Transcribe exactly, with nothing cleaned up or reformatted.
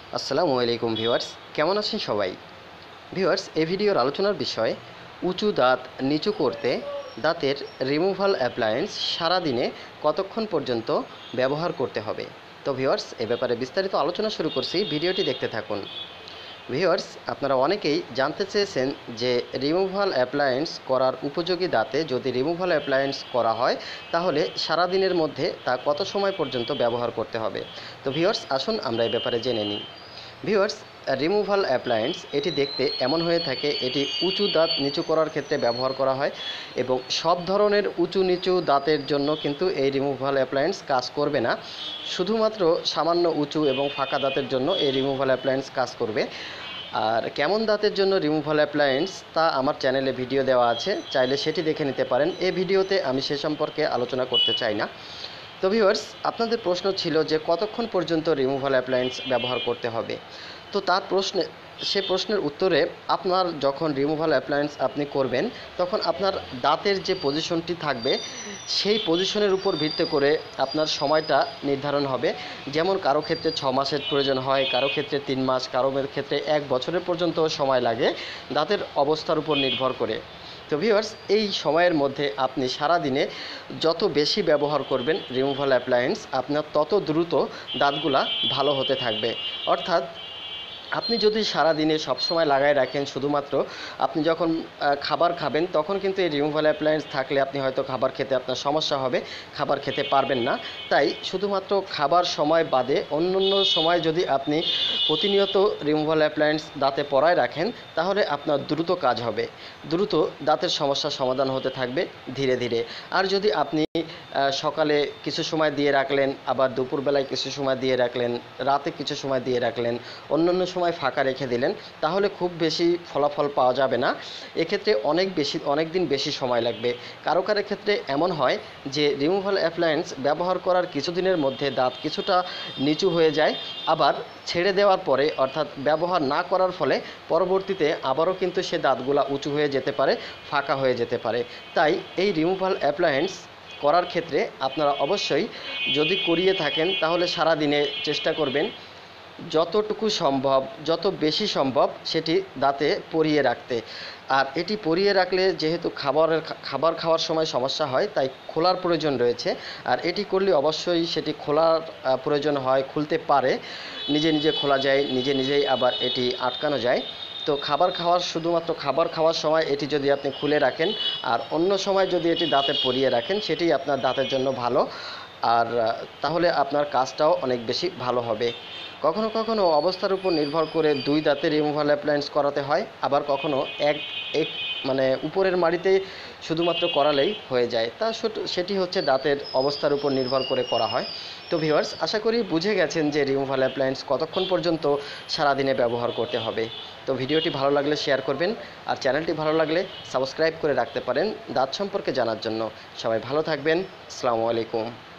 আসসালামু আলাইকুম ভিউয়ার্স, কেমন আছেন সবাই? ভিউয়ার্স, এই ভিডিওর আলোচনার বিষয় উঁচু দাঁত নিচু করতে দাঁতের রিমুভাল অ্যাপ্লায়েন্স সারাদিনে কতক্ষণ পর্যন্ত ব্যবহার করতে হবে। তো ভিউয়ার্স, এ ব্যাপারে বিস্তারিত আলোচনা শুরু করছি, ভিডিওটি দেখতে থাকুন। ভিউয়ার্স, আপনারা অনেকেই জানতে চেয়েছেন যে রিমুভাল অ্যাপ্লায়েন্স করার উপযোগী দাঁতে যদি রিমুভাল অ্যাপ্লায়েন্স করা হয় তাহলে সারাদিনের মধ্যে তা কত সময় পর্যন্ত ব্যবহার করতে হবে। তো ভিউয়ার্স, আসুন আমরা এই ব্যাপারে জেনে নিই। ভিউয়ার্স, রিমুভাল অ্যাপ্লায়েন্স এটি দেখতে এমন হয়ে থাকে, এটি উঁচু দাঁত নিচু করার ক্ষেত্রে ব্যবহার করা হয় এবং সব ধরনের উঁচু নিচু দাঁতের জন্য কিন্তু এই রিমুভাল অ্যাপ্লায়েন্স কাজ করবে না। শুধুমাত্র সামান্য উঁচু এবং ফাঁকা দাঁতের জন্য এই রিমুভাল অ্যাপ্লায়েন্স কাজ করবে। আর কেমন দাঁতের জন্য রিমুভাল অ্যাপ্লায়েন্স তা আমার চ্যানেলে ভিডিও দেওয়া আছে, চাইলে সেটি দেখে নিতে পারেন। এই ভিডিওতে আমি সে সম্পর্কে আলোচনা করতে চাই না। তো ভিউয়ার্স, আপনাদের প্রশ্ন ছিল যে কতক্ষণ পর্যন্ত রিমুভাল অ্যাপ্লায়েন্স ব্যবহার করতে হবে। তো তার প্রশ্নে সে প্রশ্নের উত্তরে, আপনার যখন রিমুভাল অ্যাপ্লায়েন্স আপনি করবেন তখন আপনার দাঁতের যে পজিশনটি থাকবে সেই পজিশনের উপর ভিত্তি করে আপনার সময়টা নির্ধারণ হবে। যেমন কারো ক্ষেত্রে ছ মাসের প্রয়োজন হয়, কারো ক্ষেত্রে তিন মাস, কারো ক্ষেত্রে এক বছরের পর্যন্ত সময় লাগে, দাঁতের অবস্থার উপর নির্ভর করে। তো ভিউয়ার্স, এই সময়ের মধ্যে আপনি সারা দিনে যত বেশি ব্যবহার করবেন রিমুভাল অ্যাপ্লায়েন্স, আপনার তত দ্রুত দাঁতগুলা ভালো হতে থাকবে। অর্থাৎ আপনি যদি সারা দিনে সবসময় লাগায় রাখেন, শুধুমাত্র আপনি যখন খাবার খাবেন তখন কিন্তু এই রিমুভাল অ্যাপ্লায়েন্স থাকলে আপনি হয়তো খাবার খেতে আপনার সমস্যা হবে, খাবার খেতে পারবেন না। তাই শুধুমাত্র খাবার সময় বাদে অন্য অন্য সময় যদি আপনি প্রতিনিয়ত রিমুভাল অ্যাপ্লায়েন্স দাঁতে পরায় রাখেন তাহলে আপনার দ্রুত কাজ হবে, দ্রুত দাঁতের সমস্যার সমাধান হতে থাকবে ধীরে ধীরে। আর যদি আপনি সকালে কিছু সময় দিয়ে রাখলেন, আবার দুপুরবেলায় কিছু সময় দিয়ে রাখলেন, রাতে কিছু সময় দিয়ে রাখলেন, অন্যান্য সময় ফাঁকা রেখে দিলেন, তাহলে খুব বেশি ফলাফল পাওয়া যাবে না। এক্ষেত্রে অনেক বেশি অনেক দিন বেশি সময় লাগবে। কারো কারো ক্ষেত্রে এমন হয় যে রিমুভাল অ্যাপ্লায়েন্স ব্যবহার করার কিছুদিনের মধ্যে দাঁত কিছুটা নিচু হয়ে যায়, আবার ছেড়ে দেওয়ার পরে অর্থাৎ ব্যবহার না করার ফলে পরবর্তীতে আবারও কিন্তু সে দাঁতগুলা উঁচু হয়ে যেতে পারে, ফাঁকা হয়ে যেতে পারে। তাই এই রিমুভাল অ্যাপ্লায়েন্স করার ক্ষেত্রে আপনারা অবশ্যই যদি করিয়ে থাকেন তাহলে সারা দিনে চেষ্টা করবেন যতটুকু সম্ভব, যত বেশি সম্ভব সেটি দাঁতে পরিয়ে রাখতে। আর এটি পরিয়ে রাখলে যেহেতু খাবারের খাবার খাওয়ার সময় সমস্যা হয়, তাই খোলার প্রয়োজন রয়েছে। আর এটি করলে অবশ্যই সেটি খোলার প্রয়োজন হয়, খুলতে পারে, নিজে নিজে খোলা যায়, নিজে নিজেই আবার এটি আটকানো যায়। তো খাবার খাওয়ার শুধুমাত্র খাবার খাওয়ার সময় এটি যদি আপনি খুলে রাখেন আর অন্য সময় যদি এটি দাঁতে পরিয়ে রাখেন, সেটি আপনার দাঁতের জন্য ভালো। আর তাহলে আপনার কাজটাও অনেক বেশি ভালো হবে। কখনো কখনো অবস্থার উপর নির্ভর করে দুই দাঁতে রিমুভাল অ্যাপ্লায়েন্স করাতে হয়, আবার কখনো এক এক মানে উপরের মাড়িতে শুধুমাত্র করালেই হয়ে যায়। তা সেটি হচ্ছে দাঁতের অবস্থার উপর নির্ভর করে করা হয়। তো ভিউয়ার্স, আশা করি বুঝে গেছেন যে রিমুভাল অ্যাপ্লায়েন্স কতক্ষণ পর্যন্ত সারাদিনে ব্যবহার করতে হবে। তো ভিডিওটি ভালো লাগলে শেয়ার করবেন, আর চ্যানেলটি ভালো লাগলে সাবস্ক্রাইব করে রাখতে পারেন দাঁত সম্পর্কে জানার জন্য। সবাই ভালো থাকবেন। আসসালামু আলাইকুম।